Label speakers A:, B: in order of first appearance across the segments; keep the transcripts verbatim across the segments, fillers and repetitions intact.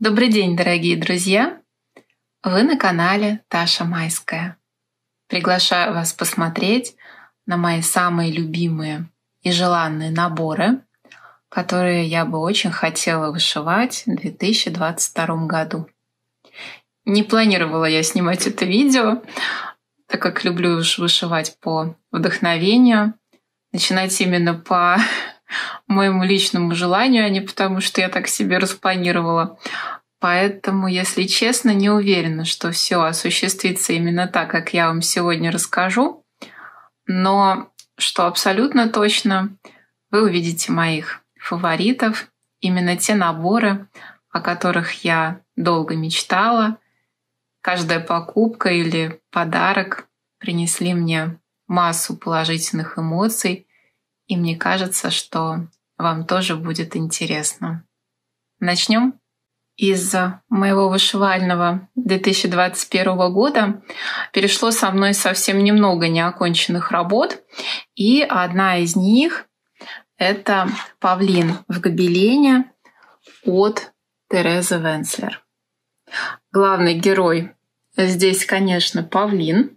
A: Добрый день, дорогие друзья! Вы на канале Таша Майская. Приглашаю вас посмотреть на мои самые любимые и желанные наборы, которые я бы очень хотела вышивать в две тысячи двадцать втором году. Не планировала я снимать это видео, так как люблю уж вышивать по вдохновению, начинать именно по моему личному желанию, а не потому, что я так себе распланировала. Поэтому, если честно, не уверена, что все осуществится именно так, как я вам сегодня расскажу. Но что абсолютно точно, вы увидите моих фаворитов, именно те наборы, о которых я долго мечтала. Каждая покупка или подарок принесли мне массу положительных эмоций, и мне кажется, что вам тоже будет интересно. Начнем? Из моего вышивального две тысячи двадцать первого года перешло со мной совсем немного неоконченных работ, и одна из них — это павлин в гобелене от Терезы Венцлер. Главный герой здесь, конечно, павлин,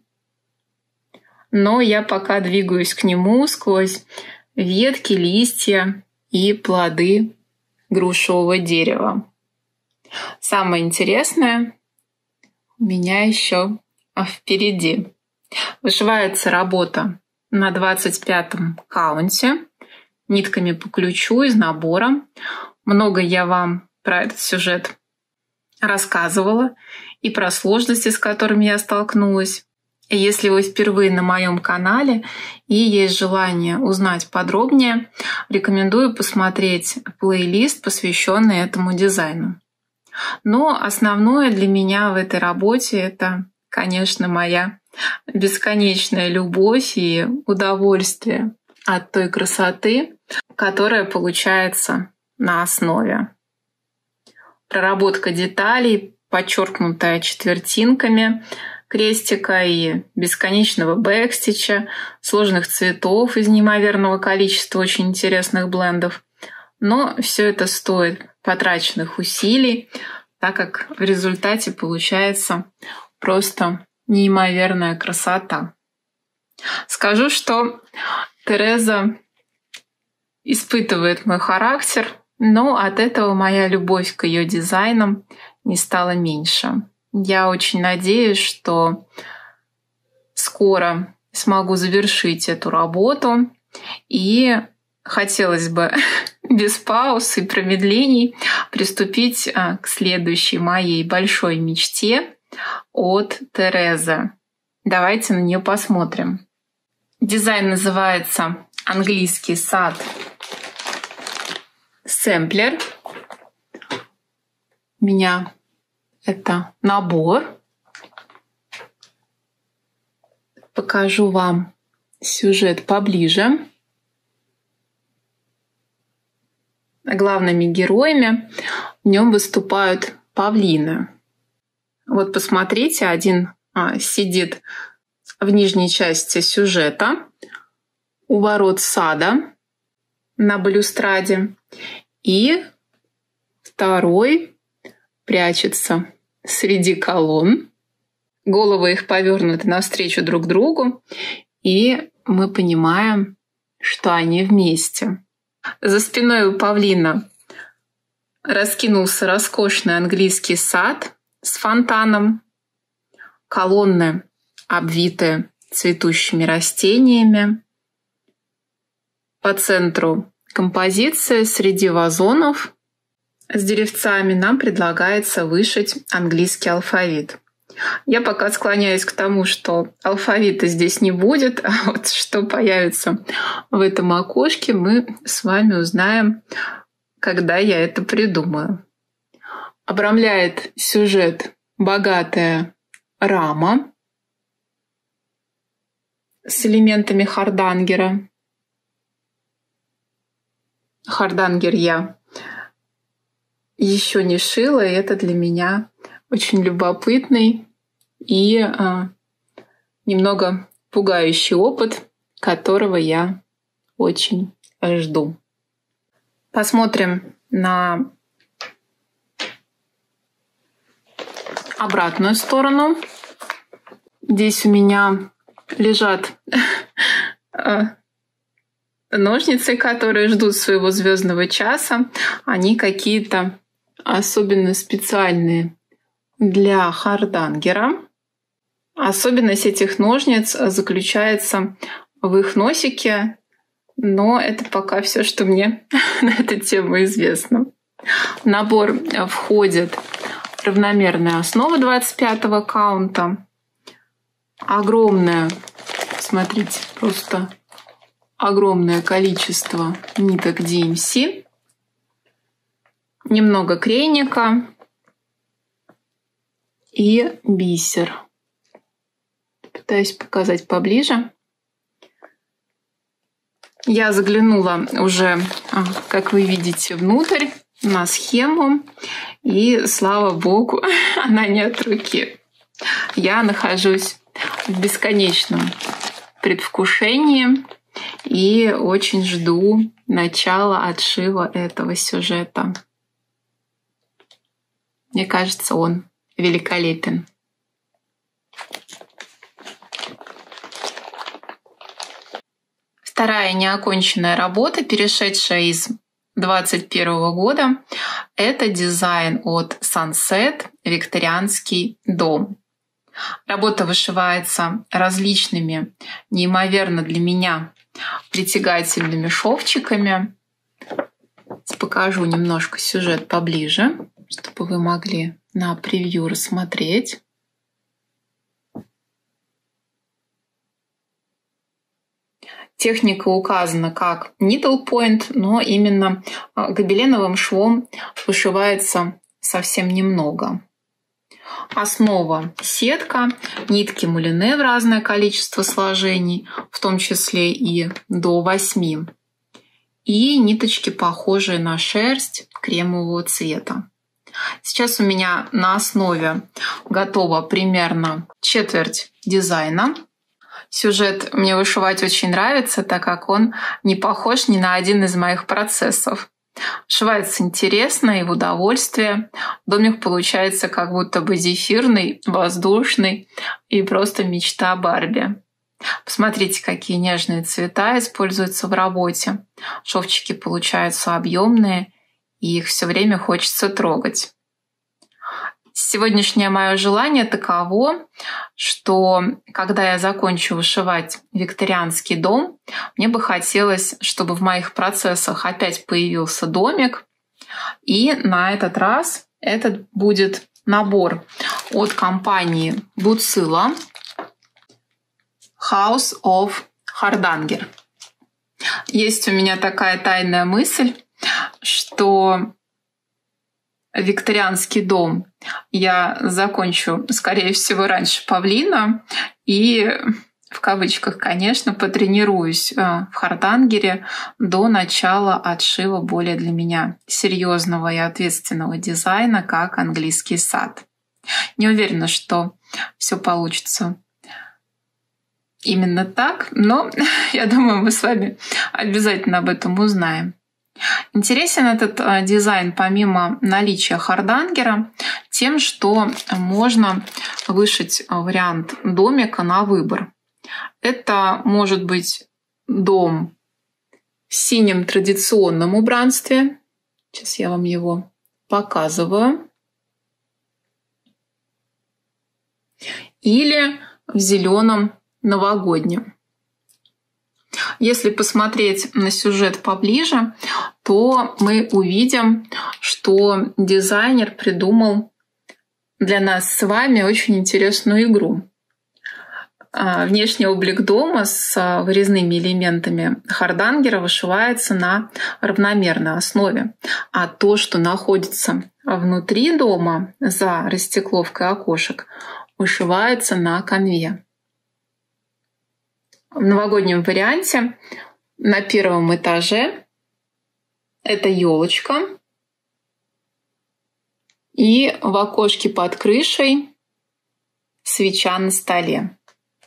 A: но я пока двигаюсь к нему сквозь ветки, листья и плоды грушевого дерева. Самое интересное у меня еще впереди. Вышивается работа на двадцать пятом каунте нитками по ключу из набора. Много я вам про этот сюжет рассказывала и про сложности, с которыми я столкнулась. Если вы впервые на моем канале и есть желание узнать подробнее, рекомендую посмотреть плейлист, посвященный этому дизайну. Но основное для меня в этой работе — это, конечно, моя бесконечная любовь и удовольствие от той красоты, которая получается на основе. Проработка деталей, подчеркнутая четвертинками крестика и бесконечного бэкстича, сложных цветов из неимоверного количества очень интересных блендов. Но все это стоит потраченных усилий, так как в результате получается просто неимоверная красота. Скажу, что Тереза испытывает мой характер, но от этого моя любовь к ее дизайнам не стала меньше. Я очень надеюсь, что скоро смогу завершить эту работу, и хотелось бы без пауз и промедлений приступить к следующей моей большой мечте от Терезы. Давайте на нее посмотрим. Дизайн называется «Английский сад сэмплер». У меня это набор. Покажу вам сюжет поближе. Главными героями в нем выступают павлины. Вот посмотрите, один а, сидит в нижней части сюжета у ворот сада на балюстраде, и второй прячется среди колонн. Головы их повернуты навстречу друг другу, и мы понимаем, что они вместе. За спиной у павлина раскинулся роскошный английский сад с фонтаном, колонны, обвитые цветущими растениями. По центру композиции среди вазонов с деревцами нам предлагается вышить английский алфавит. Я пока склоняюсь к тому, что алфавита здесь не будет, а вот что появится в этом окошке, мы с вами узнаем, когда я это придумаю. Обрамляет сюжет богатая рама с элементами хардангера. Хардангер я еще не шила, и это для меня очень любопытный и а, немного пугающий опыт, которого я очень жду. Посмотрим на обратную сторону. Здесь у меня лежат ножницы, которые ждут своего звездного часа. Они какие-то особенно специальные для хардангера. Особенность этих ножниц заключается в их носике, но это пока все, что мне на эту тему известно. В набор входит равномерная основа двадцать пятого каунта, огромное, смотрите, просто огромное количество ниток ди эм си, немного крейника и бисер. Пытаюсь показать поближе. Я заглянула уже, как вы видите, внутрь на схему, и, слава богу, она не от руки. Я нахожусь в бесконечном предвкушении и очень жду начала отшива этого сюжета. Мне кажется, он великолепен. Вторая неоконченная работа, перешедшая из двадцать первого года, это дизайн от Sunset «Викторианский дом». Работа вышивается различными, неимоверно для меня притягательными шовчиками. Покажу немножко сюжет поближе, чтобы вы могли на превью рассмотреть. Техника указана как needle point, но именно гобеленовым швом вышивается совсем немного. Основа — сетка, нитки мулине в разное количество сложений, в том числе и до восьми, и ниточки, похожие на шерсть, кремового цвета. Сейчас у меня на основе готова примерно четверть дизайна. Сюжет мне вышивать очень нравится, так как он не похож ни на один из моих процессов. Вышивается интересно и в удовольствие. Домик получается как будто бы зефирный, воздушный и просто мечта Барби. Посмотрите, какие нежные цвета используются в работе. Шовчики получаются объемные, и их все время хочется трогать. Сегодняшнее мое желание таково, что когда я закончу вышивать викторианский дом, мне бы хотелось, чтобы в моих процессах опять появился домик. И на этот раз этот будет набор от компании Bucilla House of Hardanger. Есть у меня такая тайная мысль, что викторианский дом я закончу, скорее всего, раньше павлина и, в кавычках, конечно, потренируюсь в хардангере до начала отшива более для меня серьезного и ответственного дизайна, как английский сад. Не уверена, что все получится именно так, но я думаю, мы с вами обязательно об этом узнаем. Интересен этот дизайн помимо наличия хардангера тем, что можно вышить вариант домика на выбор. Это может быть дом в синем традиционном убранстве. Сейчас я вам его показываю. Или в зеленом новогоднем. Если посмотреть на сюжет поближе, то мы увидим, что дизайнер придумал для нас с вами очень интересную игру. Внешний облик дома с вырезными элементами хардангера вышивается на равномерной основе, а то, что находится внутри дома за расстекловкой окошек, вышивается на канве. В новогоднем варианте на первом этаже это елочка, и в окошке под крышей свеча на столе.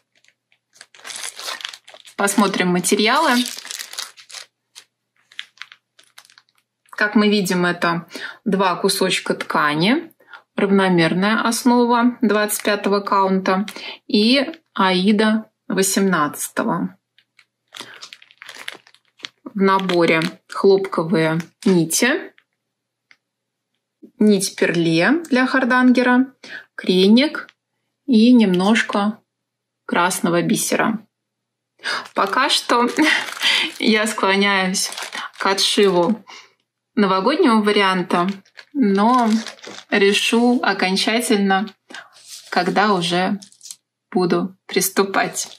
A: Посмотрим материалы. Как мы видим, это два кусочка ткани, равномерная основа двадцать пятого каунта и аида восемнадцатого. В наборе хлопковые нити, нить перле для хардангера, крейник и немножко красного бисера. Пока что я склоняюсь к отшиву новогоднего варианта, но решу окончательно, когда уже буду приступать.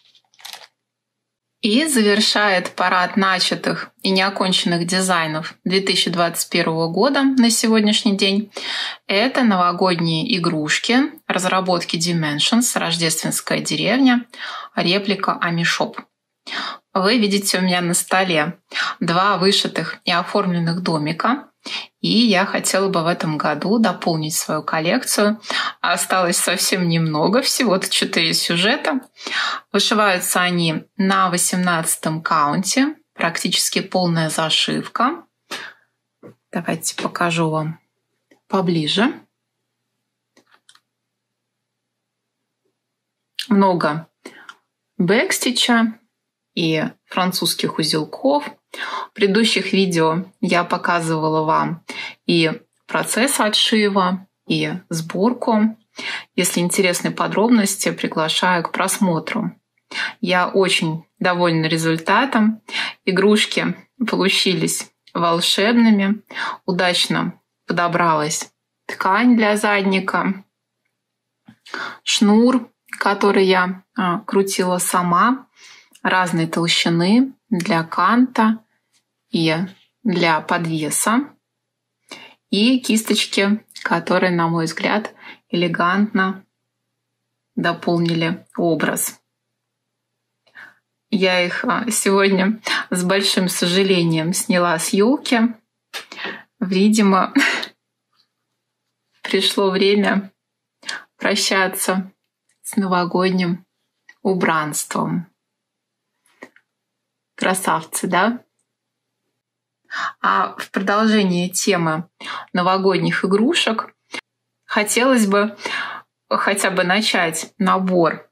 A: И завершает парад начатых и неоконченных дизайнов две тысячи двадцать первого года на сегодняшний день это новогодние игрушки разработки Dimensions, рождественская деревня, реплика Амишоп. Вы видите у меня на столе два вышитых и оформленных домика. И я хотела бы в этом году дополнить свою коллекцию. Осталось совсем немного, всего-то четыре сюжета. Вышиваются они на восемнадцатом каунте, практически полная зашивка. Давайте покажу вам поближе. Много бэкстича и французских узелков. В предыдущих видео я показывала вам и процесс отшива, и сборку. Если интересны подробности, приглашаю к просмотру. Я очень довольна результатом. Игрушки получились волшебными. Удачно подобралась ткань для задника, шнур, который я а, крутила сама, разной толщины для канта и для подвеса, и кисточки, которые, на мой взгляд, элегантно дополнили образ. Я их сегодня с большим сожалением сняла с елки. Видимо, пришло время прощаться с новогодним убранством. Красавцы, да? А в продолжение темы новогодних игрушек хотелось бы хотя бы начать набор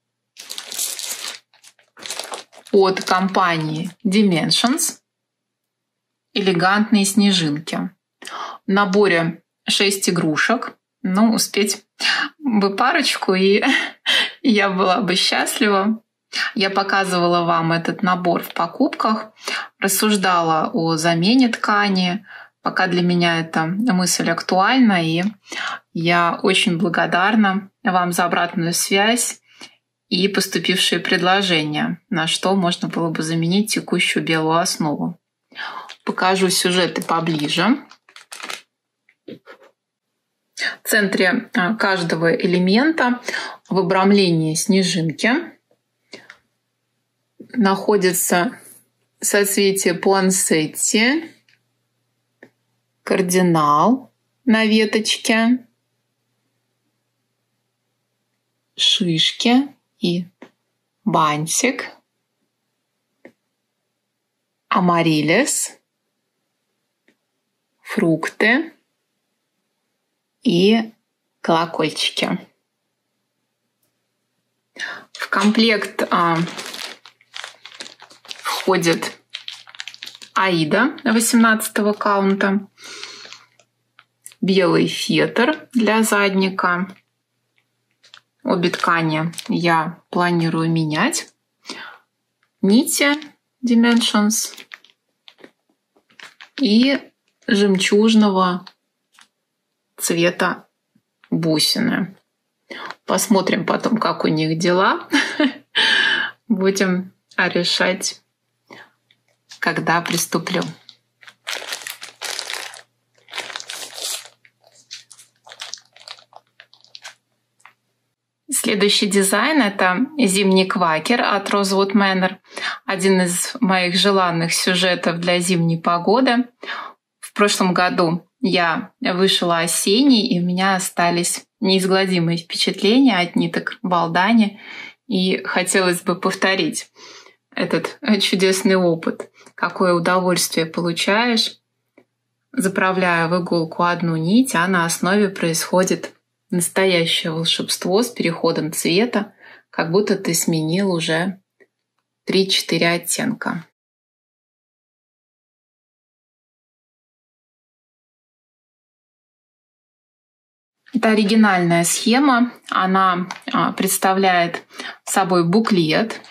A: от компании Dimensions «Элегантные снежинки». В наборе шесть игрушек. Ну, успеть бы парочку, и я была бы счастлива. Я показывала вам этот набор в покупках, рассуждала о замене ткани, пока для меня эта мысль актуальна, и я очень благодарна вам за обратную связь и поступившие предложения, на что можно было бы заменить текущую белую основу. Покажу сюжеты поближе. В центре каждого элемента в обрамлении снежинки находится соцветие пуансетти, кардинал на веточке, шишки и бантик, амарилис, фрукты и колокольчики. В комплект а, входит аида восемнадцатого каунта, белый фетр для задника. Обе ткани я планирую менять. Нити Dimensions и жемчужного цвета бусины. Посмотрим потом, как у них дела. Будем решать, когда приступлю. Следующий дизайн — это зимний квакер от Rosewood Manor. Один из моих желанных сюжетов для зимней погоды. В прошлом году я вышила осенний, и у меня остались неизгладимые впечатления от ниток Балдани. И хотелось бы повторить этот чудесный опыт. Какое удовольствие получаешь, заправляя в иголку одну нить, а на основе происходит настоящее волшебство с переходом цвета, как будто ты сменил уже три-четыре оттенка. Это оригинальная схема. Она представляет собой буклет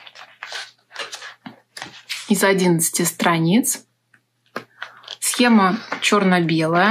A: из одиннадцати страниц. Схема черно-белая,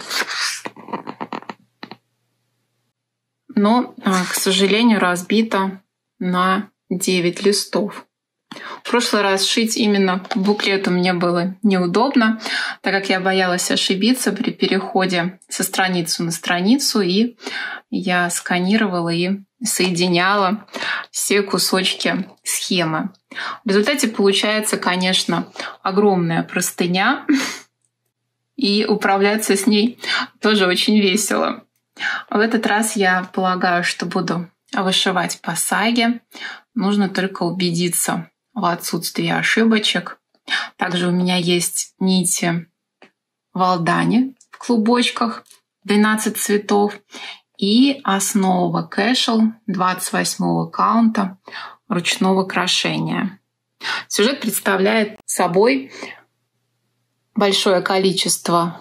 A: но, к сожалению, разбита на девять листов. В прошлый раз шить именно буклет мне было неудобно, так как я боялась ошибиться при переходе со страницы на страницу, и я сканировала и соединяла все кусочки схемы. В результате получается, конечно, огромная простыня, и управляться с ней тоже очень весело. В этот раз я полагаю, что буду вышивать по саге. Нужно только убедиться в отсутствии ошибочек. Также у меня есть нити Валдани в клубочках, двенадцать цветов, и основа кэшел двадцать восьмого каунта ручного крошения. Сюжет представляет собой большое количество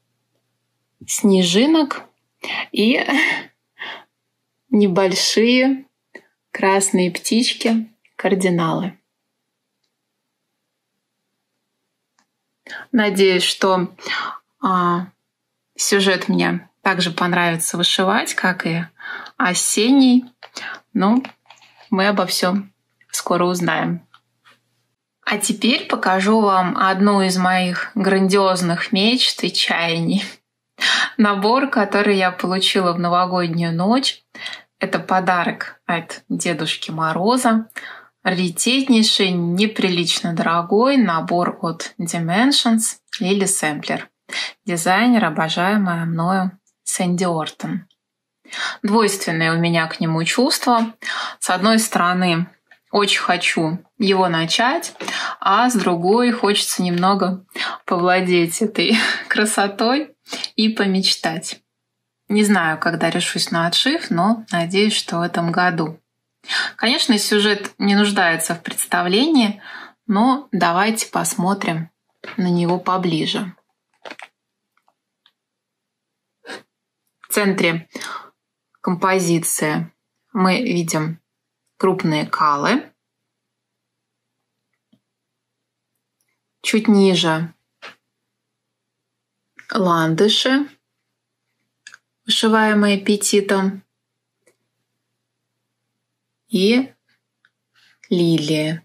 A: снежинок и небольшие красные птички, кардиналы. Надеюсь, что а, сюжет мне также понравится вышивать, как и осенний. Но мы обо всем скоро узнаем. А теперь покажу вам одну из моих грандиозных мечт и чаяний. Набор, который я получила в новогоднюю ночь. Это подарок от Дедушки Мороза. Раритетнейший, неприлично дорогой набор от Dimensions Lily Sampler. Дизайнер, обожаемая мною Сэнди Ортон. Двойственное у меня к нему чувство. С одной стороны, очень хочу его начать, а с другой хочется немного повладеть этой красотой и помечтать. Не знаю, когда решусь на отшив, но надеюсь, что в этом году. Конечно, сюжет не нуждается в представлении, но давайте посмотрим на него поближе. В центре композиции мы видим крупные калы. Чуть ниже ландыши, вышиваемые петитом, и лилии.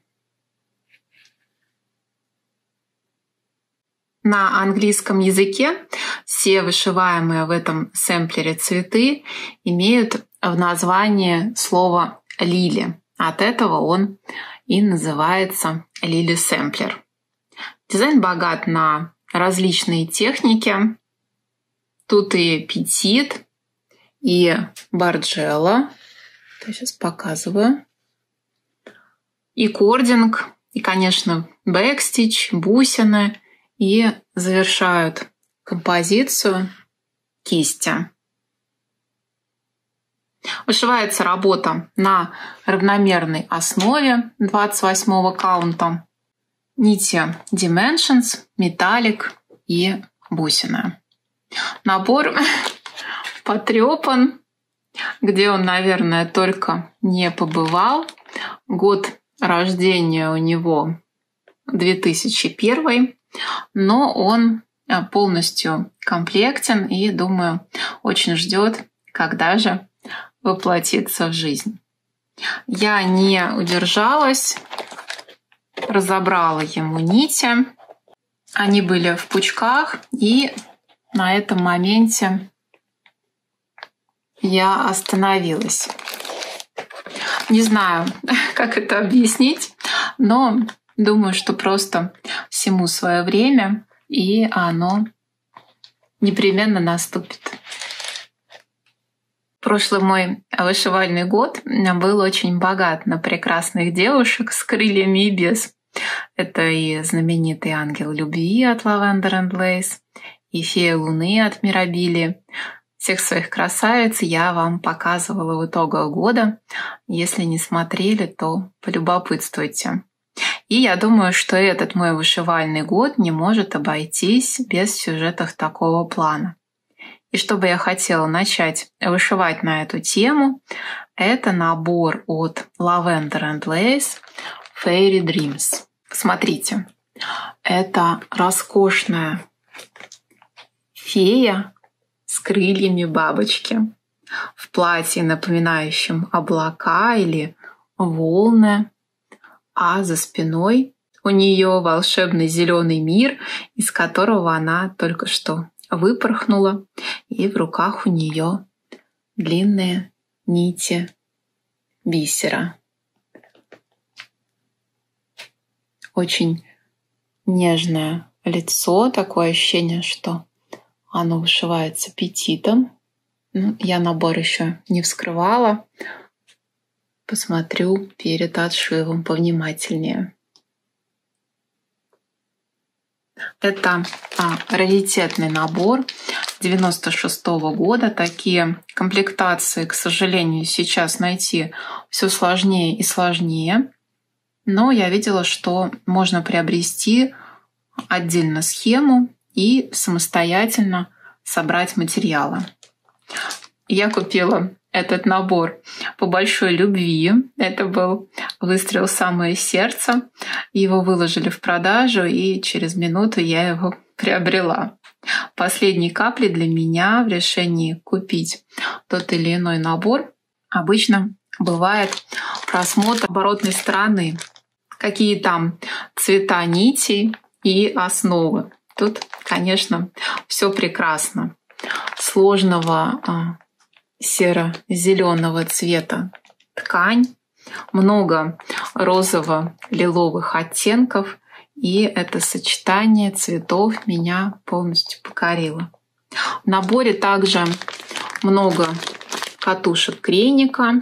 A: На английском языке все вышиваемые в этом сэмплере цветы имеют в названии слово «лили». От этого он и называется Lily Sampler. Дизайн богат на различные техники. Тут и петит, и барджелла. Я сейчас показываю. И кординг, и, конечно, бэкстич, бусины. И завершают композицию кисти. Вышивается работа на равномерной основе двадцать восьмого каунта. Нити Dimensions, металлик и бусины. Набор потрепан, где он, наверное, только не побывал. Год рождения у него две тысячи первый, но он полностью комплектен и, думаю, очень ждет, когда же воплотиться в жизнь. Я не удержалась, разобрала ему нити. Они были в пучках, и на этом моменте я остановилась. Не знаю, как это объяснить, но думаю, что просто всему свое время, и оно непременно наступит. Прошлый мой вышивальный год был очень богат на прекрасных девушек с крыльями и без. Это и знаменитый ангел любви от Lavender and Lace, и фея луны от Мирабили, всех своих красавиц я вам показывала в итогах года. Если не смотрели, то полюбопытствуйте. И я думаю, что этот мой вышивальный год не может обойтись без сюжетов такого плана. И что бы я хотела начать вышивать на эту тему, это набор от Lavender and Lace Fairy Dreams. Смотрите, это роскошная фея с крыльями бабочки в платье, напоминающем облака или волны, а за спиной у нее волшебный зеленый мир, из которого она только что выпорхнула, и в руках у нее длинные нити бисера. Очень нежное лицо, такое ощущение, что оно вышивает с аппетитом. Ну, я набор еще не вскрывала. Посмотрю перед отшивом повнимательнее. Это а, раритетный набор девяносто шестого года. Такие комплектации, к сожалению, сейчас найти все сложнее и сложнее. Но я видела, что можно приобрести отдельно схему и самостоятельно собрать материалы. Я купила этот набор по большой любви. Это был выстрел в самое сердце. Его выложили в продажу, и через минуту я его приобрела. Последней каплей для меня в решении купить тот или иной набор обычно бывает просмотр оборотной стороны. Какие там цвета нитей и основы. Тут, конечно, все прекрасно. Сложного серо-зеленого цвета ткань, много розово-лиловых оттенков, и это сочетание цветов меня полностью покорило. В наборе также много катушек крейника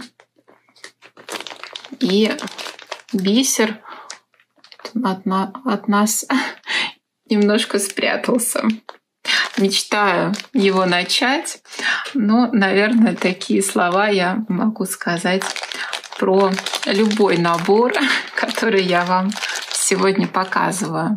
A: и бисер от, на, от нас немножко спрятался. Мечтаю его начать, но, наверное, такие слова я могу сказать про любой набор, который я вам сегодня показываю.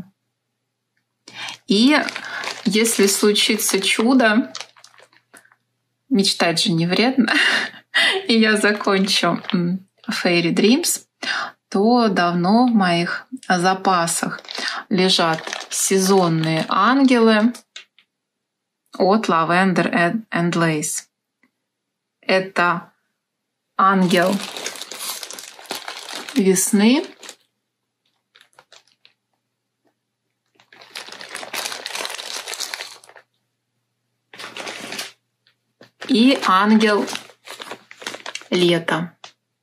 A: И если случится чудо, мечтать же не вредно, и я закончу Fairy Dreams, то давно в моих запасах лежат сезонные ангелы от Lavender and Lace. Это ангел весны, и ангел лета.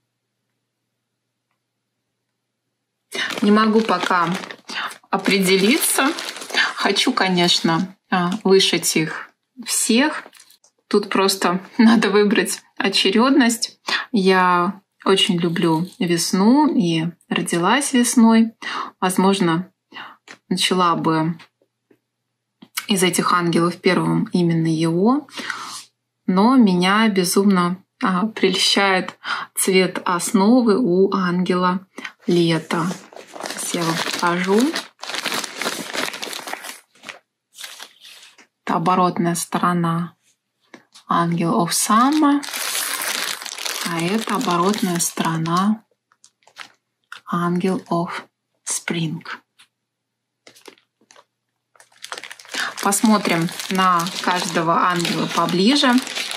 A: Не могу пока определиться. Хочу, конечно, вышить их всех. Тут просто надо выбрать очередность. Я очень люблю весну и родилась весной. Возможно, начала бы из этих ангелов первым именно его. Но меня безумно а, прельщает цвет основы у ангела лета. Сейчас я вам покажу. Это оборотная сторона Angel of Summer, а это оборотная сторона Angel of Spring. Посмотрим на каждого ангела поближе.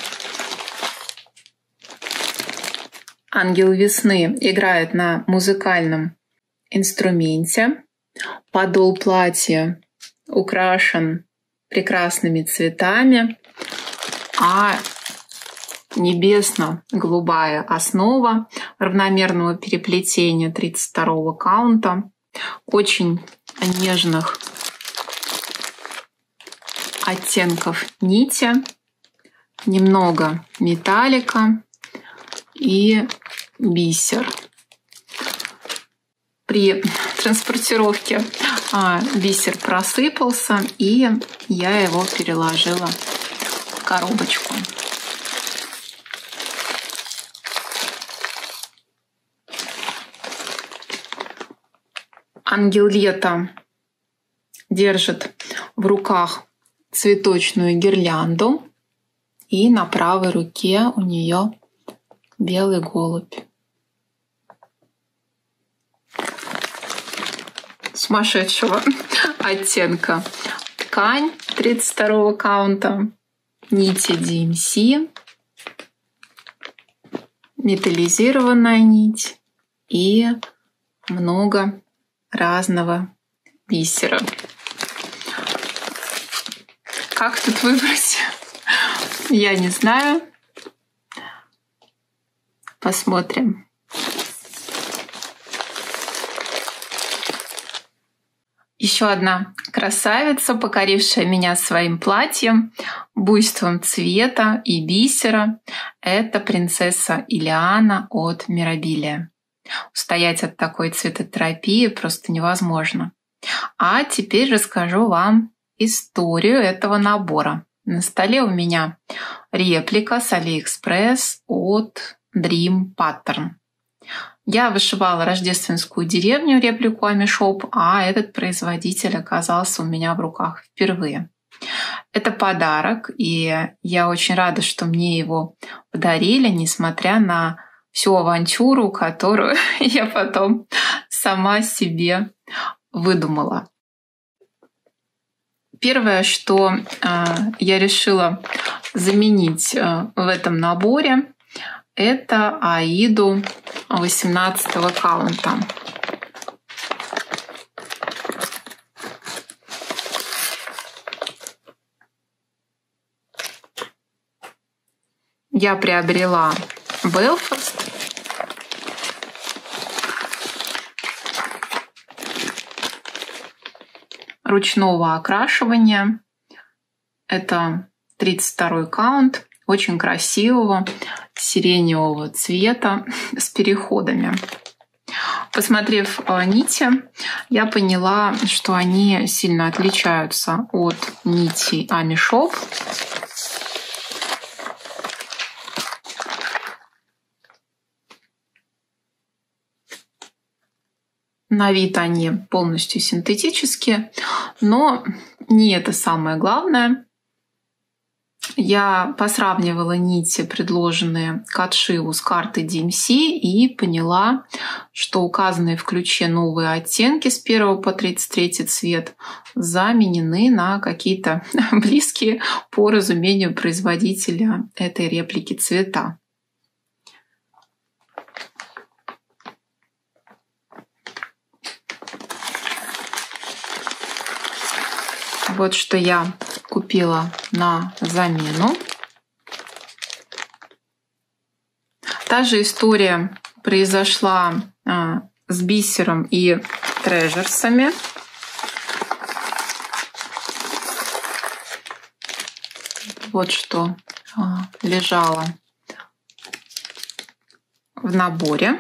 A: Ангел весны играет на музыкальном инструменте. Подол платья украшен прекрасными цветами, а небесно-голубая основа равномерного переплетения тридцать второго каунта, очень нежных оттенков нити, немного металлика и бисер. При транспортировке а, бисер просыпался, и я его переложила в коробочку. Ангел лета держит в руках цветочную гирлянду, и на правой руке у нее белый голубь. Сумасшедшего оттенка ткань тридцать второго каунта, нити ди эм си, металлизированная нить и много разного бисера. Как тут выбрать? Я не знаю. Посмотрим. Еще одна красавица, покорившая меня своим платьем, буйством цвета и бисера. Это принцесса Илиана от Мирабилия. Устоять от такой цветотерапии просто невозможно. А теперь расскажу вам историю этого набора. На столе у меня реплика с AliExpress от Dream Pattern. Я вышивала рождественскую деревню, реплику Амишоп, а этот производитель оказался у меня в руках впервые. Это подарок, и я очень рада, что мне его подарили, несмотря на всю авантюру, которую я потом сама себе выдумала. Первое, что э, я решила заменить э, в этом наборе, это Аиду восемнадцатого каунта. Я приобрела Белфаст. Ручного окрашивания. Это тридцать второй каунт, очень красивого сиреневого цвета с переходами. Посмотрев нити, я поняла, что они сильно отличаются от нитей Амишоп. На вид они полностью синтетические, но не это самое главное. Я посравнивала нити, предложенные к отшиву с картой ди эм си, и поняла, что указанные в ключе новые оттенки с первого по тридцать третий цвет заменены на какие-то близкие по разумению производителя этой реплики цвета. Вот что я купила на замену. Та же история произошла а, с бисером и трежерсами. Вот что а, лежало в наборе.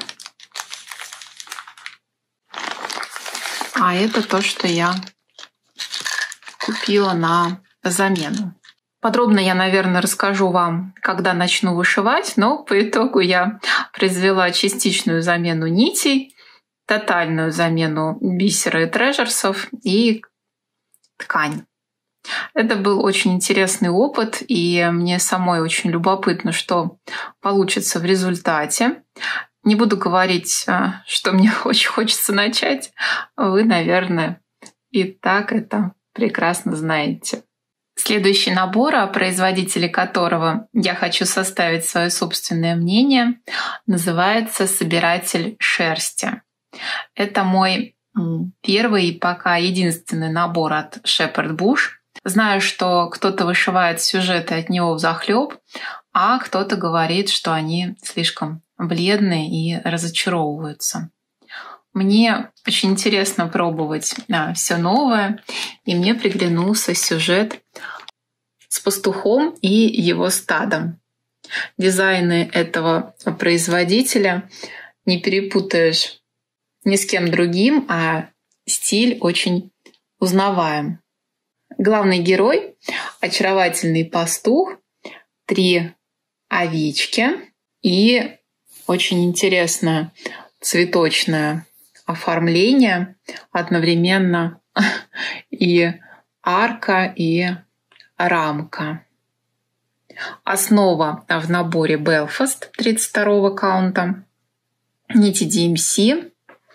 A: А это то, что я купила на замену. Подробно я, наверное, расскажу вам, когда начну вышивать, но по итогу я произвела частичную замену нитей, тотальную замену бисера и трежерсов и ткань. Это был очень интересный опыт, и мне самой очень любопытно, что получится в результате. Не буду говорить, что мне очень хочется начать. Вы, наверное, и так это прекрасно знаете. Следующий набор, о производителе которого я хочу составить свое собственное мнение, называется «Собиратель шерсти». Это мой первый и пока единственный набор от Shepherd Bush. Знаю, что кто-то вышивает сюжеты от него взахлёб, а кто-то говорит, что они слишком бледные и разочаровываются. Мне очень интересно пробовать а, все новое, и мне приглянулся сюжет с пастухом и его стадом. Дизайны этого производителя не перепутаешь ни с кем другим, а стиль очень узнаваем. Главный герой — очаровательный пастух, три овечки и очень интересная цветочная оформление одновременно и арка, и рамка. Основа в наборе Belfast тридцать второго каунта, нити ди эм си.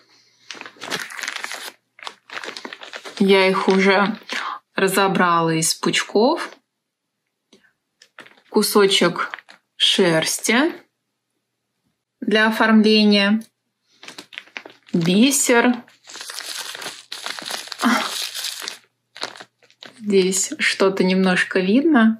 A: Я их уже разобрала из пучков. Кусочек шерсти для оформления, бисер. Здесь что-то немножко видно.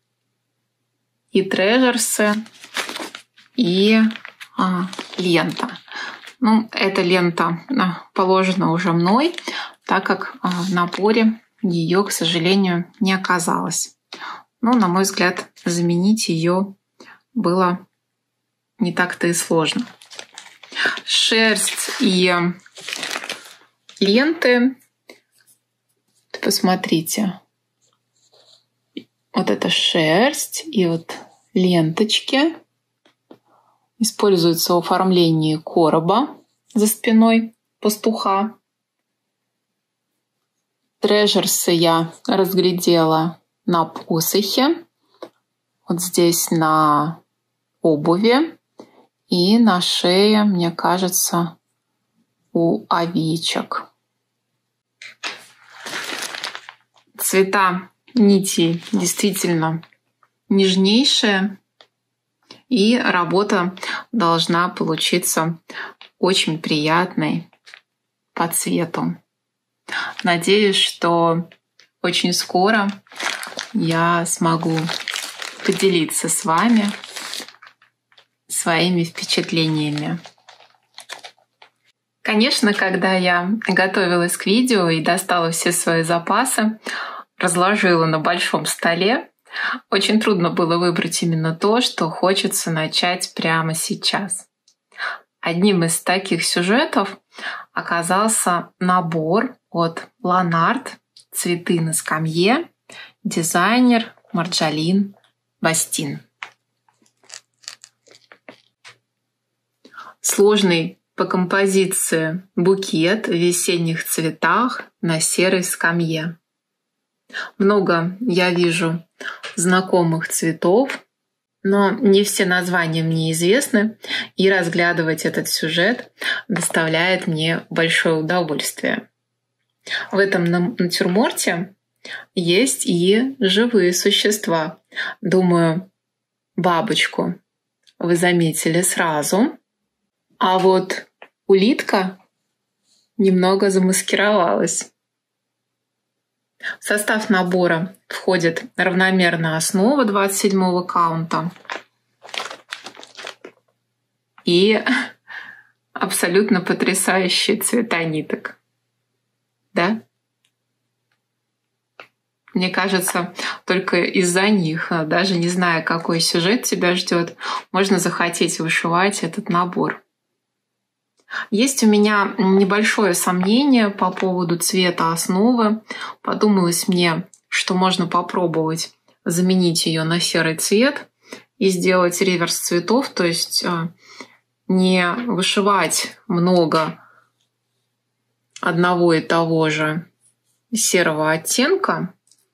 A: И трежерсы, и а, лента. Ну, эта лента положена уже мной, так как а, в наборе ее, к сожалению, не оказалось. Но, на мой взгляд, заменить ее было не так-то и сложно. Шерсть и ленты. Посмотрите. Вот это шерсть и вот ленточки используются в оформлении короба за спиной пастуха. Трежерсы я разглядела на посохе, вот здесь на обуви и на шее, мне кажется, у овечек. Цвета нитей действительно нежнейшие, и работа должна получиться очень приятной по цвету. Надеюсь, что очень скоро я смогу поделиться с вами своими впечатлениями. Конечно, когда я готовилась к видео и достала все свои запасы, разложила на большом столе, очень трудно было выбрать именно то, что хочется начать прямо сейчас. Одним из таких сюжетов оказался набор от Ланарт «Цветы на скамье», дизайнер Марджолин Бастин. Сложный по композиции букет в весенних цветах на серой скамье. Много я вижу знакомых цветов, но не все названия мне известны, и разглядывать этот сюжет доставляет мне большое удовольствие. В этом натюрморте есть и живые существа. Думаю, бабочку вы заметили сразу, а вот улитка немного замаскировалась. В состав набора входит равномерная основа двадцать седьмого каунта и абсолютно потрясающие цвета ниток. Да? Мне кажется, только из-за них, даже не зная, какой сюжет тебя ждет, можно захотеть вышивать этот набор. Есть у меня небольшое сомнение по поводу цвета основы. Подумалось мне, что можно попробовать заменить ее на серый цвет и сделать реверс цветов, то есть не вышивать много одного и того же серого оттенка,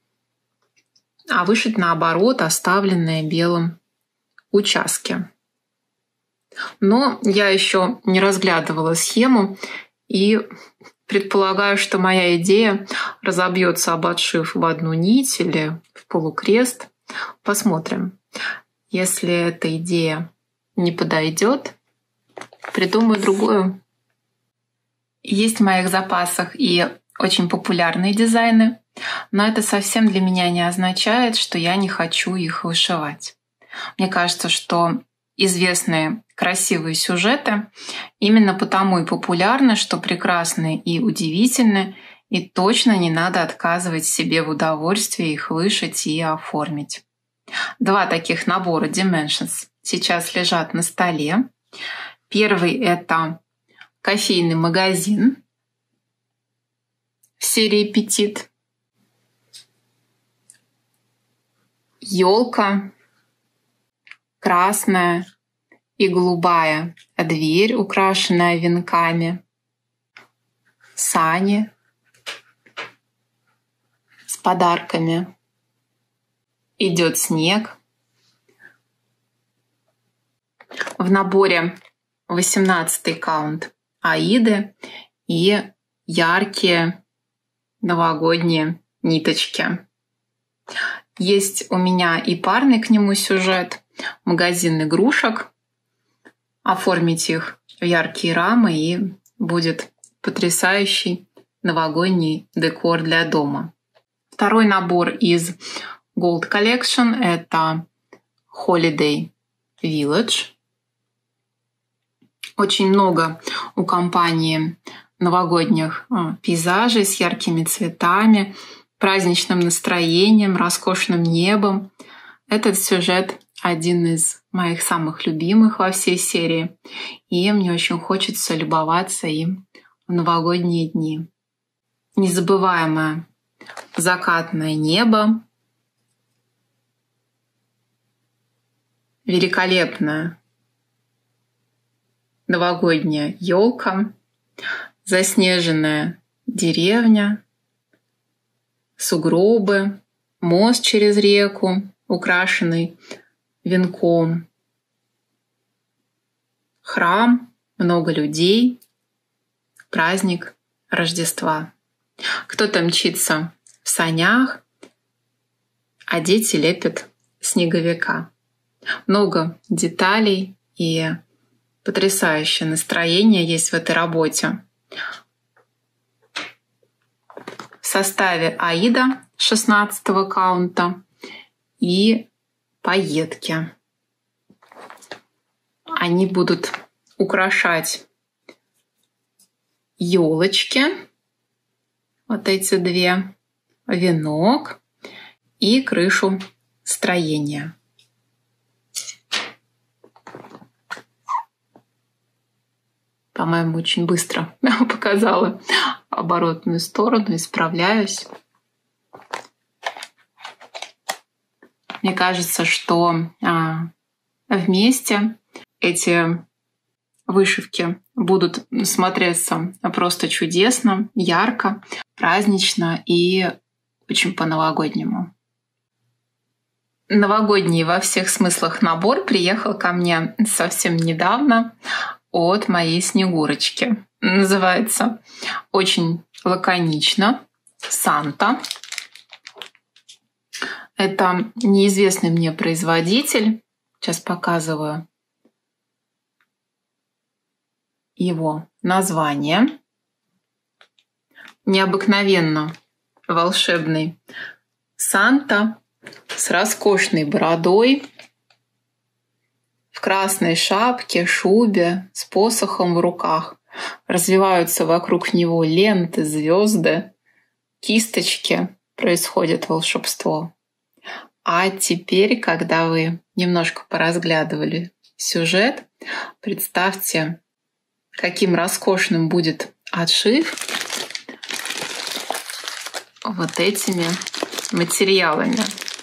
A: а вышить наоборот оставленные белым участки. Но я еще не разглядывала схему и предполагаю, что моя идея разобьется об отшив в одну нить или в полукрест. Посмотрим. Если эта идея не подойдет, придумаю другую. Есть в моих запасах и очень популярные дизайны, но это совсем для меня не означает, что я не хочу их вышивать. Мне кажется, что известные красивые сюжеты именно потому и популярны, что прекрасны и удивительны, и точно не надо отказывать себе в удовольствии их вышить и оформить. Два таких набора Dimensions сейчас лежат на столе. Первый — это кофейный магазин в серии Petit. Елка, красная и голубая дверь, украшенная венками. сани с подарками. Идет снег. В наборе восемнадцатый каунт Аиды и яркие новогодние ниточки. Есть у меня и парный к нему сюжет, магазин игрушек. Оформить их в яркие рамы, и будет потрясающий новогодний декор для дома. Второй набор из Gold Collection — это Holiday Village. Очень много у компании новогодних пейзажей с яркими цветами, праздничным настроением, роскошным небом. Этот сюжет один из моих самых любимых во всей серии, и мне очень хочется любоваться им в новогодние дни. Незабываемое закатное небо, великолепная новогодняя елка, заснеженная деревня, сугробы, мост через реку, украшенный венком, храм, много людей, праздник Рождества. Кто-то мчится в санях, а дети лепят снеговика. Много деталей и потрясающее настроение есть в этой работе. В составе Аида шестнадцатого каунта и пайетки. Они будут украшать елочки, вот эти две, венок и крышу строения. По-моему, очень быстро показала оборотную сторону, исправляюсь. Мне кажется, что а, вместе эти вышивки будут смотреться просто чудесно, ярко, празднично и очень по-новогоднему. Новогодний во всех смыслах набор приехал ко мне совсем недавно от моей Снегурочки. Называется очень лаконично «Санта». Это неизвестный мне производитель. Сейчас показываю его название. Необыкновенно волшебный Санта с роскошной бородой, в красной шапке, шубе, с посохом в руках. Развиваются вокруг него ленты, звезды, кисточки. Происходит волшебство. А теперь, когда вы немножко поразглядывали сюжет, представьте, каким роскошным будет отшив вот этими материалами.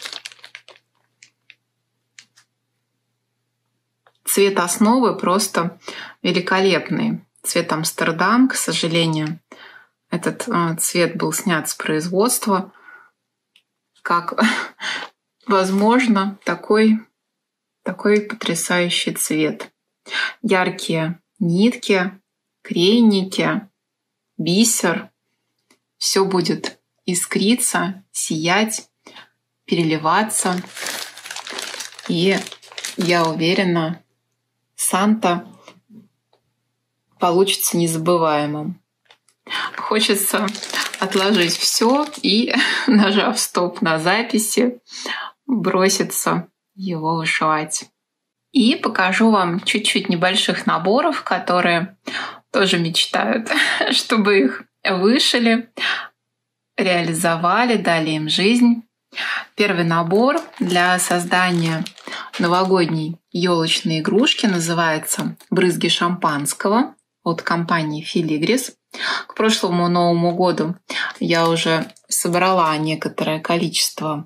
A: Цвет основы просто великолепный. Цвет Амстердам, к сожалению, этот цвет был снят с производства. Как возможно такой, такой потрясающий цвет? Яркие нитки, крейники, бисер. Все будет искриться, сиять, переливаться. И я уверена, Санта получится незабываемым. Хочется отложить все и, нажав стоп на записи, броситься его вышивать. И покажу вам чуть-чуть небольших наборов, которые тоже мечтают, чтобы их вышили, реализовали, дали им жизнь. Первый набор для создания новогодней елочной игрушки называется «Брызги шампанского» от компании Филигрис. К прошлому Новому году я уже собрала некоторое количество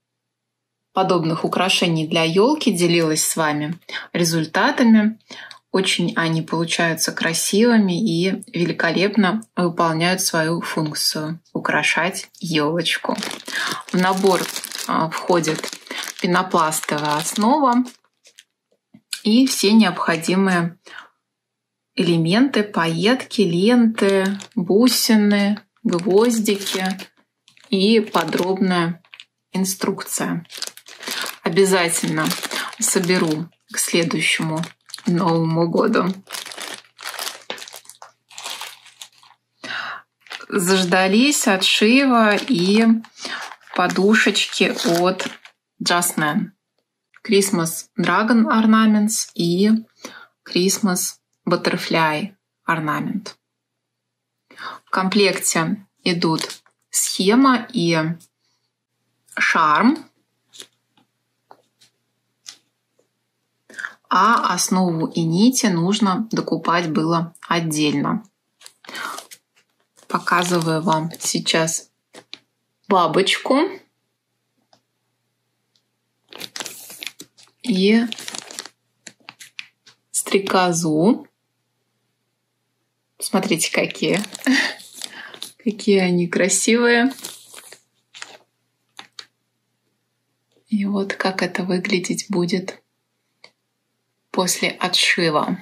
A: подобных украшений для елки, делилась с вами результатами. Очень они получаются красивыми и великолепно выполняют свою функцию — украшать елочку. В набор входит пенопластовая основа и все необходимые элементы: пайетки, ленты, бусины, гвоздики и подробная инструкция. Обязательно соберу к следующему Новому году. Заждались отшива и подушечки от Justman. Christmas Dragon Ornaments и Christmas Butterfly Ornament. В комплекте идут схема и шарм, а основу и нити нужно докупать было отдельно. Показываю вам сейчас бабочку и стрекозу. Смотрите, какие. Какие они красивые. И вот как это выглядеть будет после отшива.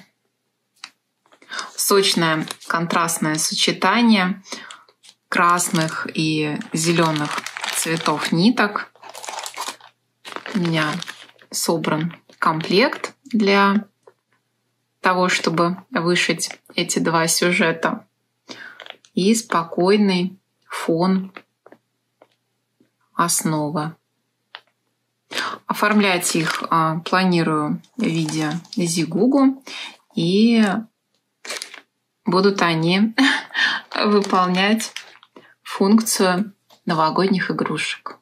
A: Сочное контрастное сочетание красных и зеленых цветов ниток. У меня собран комплект для того, чтобы вышить эти два сюжета. И спокойный фон основы. Оформлять их а, планирую в виде зигугу, и будут они выполнять функцию новогодних игрушек.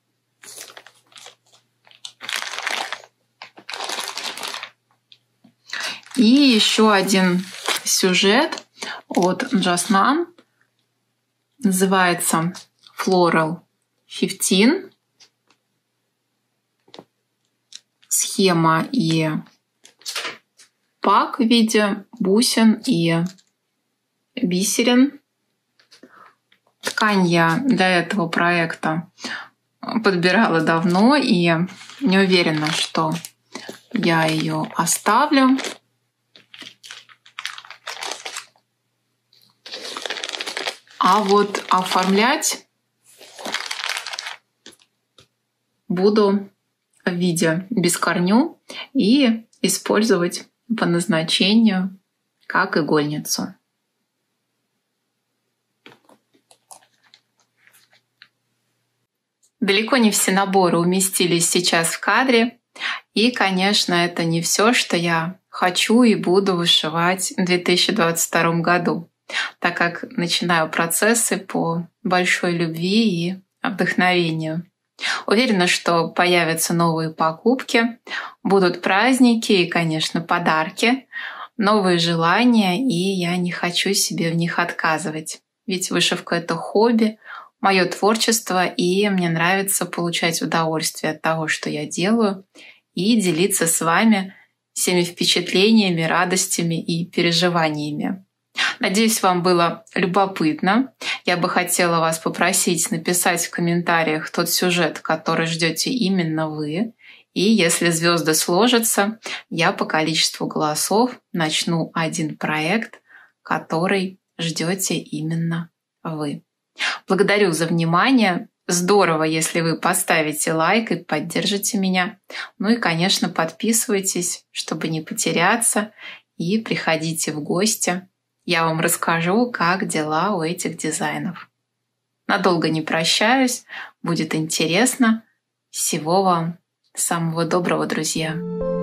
A: И еще один сюжет от Justman. Называется Floral пятнадцать. Схема и пак в виде бусин и бисерин. Ткань я для этого проекта подбирала давно и не уверена, что я ее оставлю. А вот оформлять буду в виде бескорню и использовать по назначению как игольницу. Далеко не все наборы уместились сейчас в кадре. И, конечно, это не все, что я хочу и буду вышивать в две тысячи двадцать втором году, так как начинаю процессы по большой любви и вдохновению. Уверена, что появятся новые покупки, будут праздники и, конечно, подарки, новые желания, и я не хочу себе в них отказывать. Ведь вышивка — это хобби, мое творчество, и мне нравится получать удовольствие от того, что я делаю, и делиться с вами всеми впечатлениями, радостями и переживаниями. Надеюсь, вам было любопытно. Я бы хотела вас попросить написать в комментариях тот сюжет, который ждете именно вы. И если звезды сложатся, я по количеству голосов начну один проект, который ждете именно вы. Благодарю за внимание. Здорово, если вы поставите лайк и поддержите меня. Ну и, конечно, подписывайтесь, чтобы не потеряться, и приходите в гости. Я вам расскажу, как дела у этих дизайнов. Надолго не прощаюсь, будет интересно. Всего вам самого доброго, друзья!